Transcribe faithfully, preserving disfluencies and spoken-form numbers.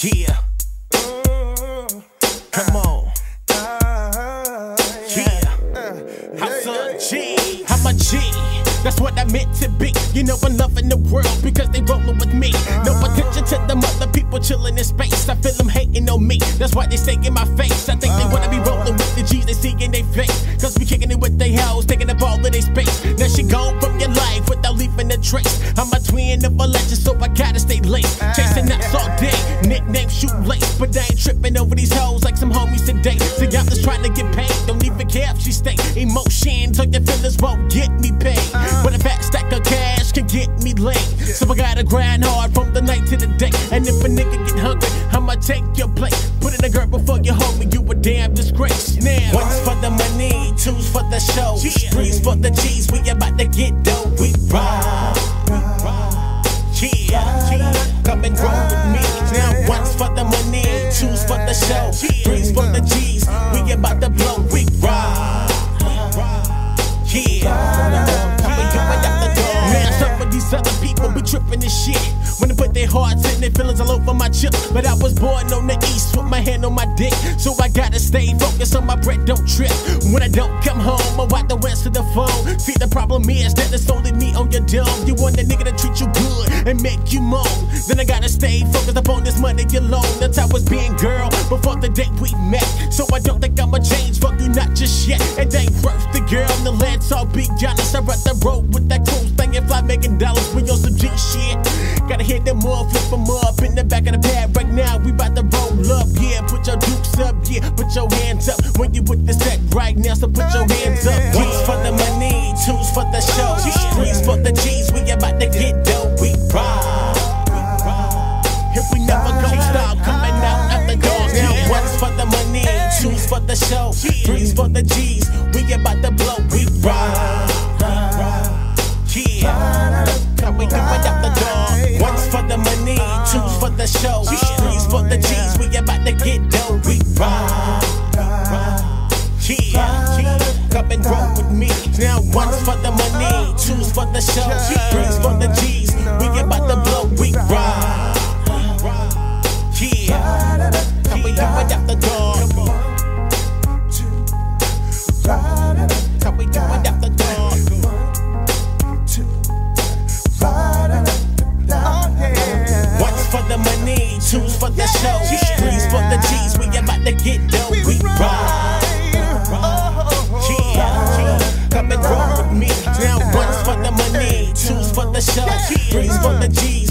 Yeah. Come on. Yeah. House of G. I'm a G. That's what I meant to be. You know I'm loving the world because they rollin' with me. No attention to them other people chillin' in space. I feel them hating on me. That's why they say in my face. I think they wanna be rollin' with the G's they see in their face. Cause we kicking it with they hoes, taking up all of their space. Now she gone from your life without leaving a trace. I'm a twin of a legend, so I gotta stay laced. Chasing nuts all day, nickname shoelace. But I ain't tripping over these hoes like some homies today. See, I'm just trying to get paid, don't even care if she stay. Emotions on your feelings won't get me paid. But a fat stack of cash can get me laid. So I gotta grind hard from the night to the day. And if a nigga get hungry, I'ma take your plate. Put in a girl before you homie, you a damn disgrace. Now, one's for the money, two's for the show, three's for the G's, we about to get dough. We ride, yeah, yeah. Come and roll with me. Now one's for the money, two's for the show, three's for the G's, we about to blow. We ride, yeah. Man, some of these other people be tripping this shit when they put their hearts and their feelings all over my chip. But I was born on the east with my hand on my dick, so I gotta stay focused on my bread, don't trip. When I don't come home, I wipe the rest of the phone. See, the problem is that it's only me on your dome. You want a nigga to treat you good and make you moan. Then I gotta stay focused upon this money alone. That's how it's being, girl, before the day we met. So I don't think I'ma change, fuck you not just yet. It ain't worth the girl, the let's all be honest. I'd rather roll with that cruise thing and fly making dollars. We on some G shit. Gotta hit them up, flip them up in the back of the pad. Right now, we bout to roll up. Yeah, put your dukes up, yeah, put your hands up. When you with the set right now, so put your hands up. One's for the money, two's for the show, three's for the G's, we about to get dough. We ride. If we never gon' stop coming out at the door. Now one's for the money, two's for the show, three's for the G's, we about to blow. We ride. Yeah, come we coming out the door. One's for the money, two's for the show, three's for the G's, we about to get dough. We ride. Yeah, come and roll with me. Now one's for the money, two's for the show, three's for the G's, we about to blow. We ride. Yeah, come we coming out the door. Come we coming out the door. One's for the money, two's for the show, three's for the G's, we about to get dough. We ride. Yeah, come and roll with me. Now one's for the money, two's for the show, three's for the G's.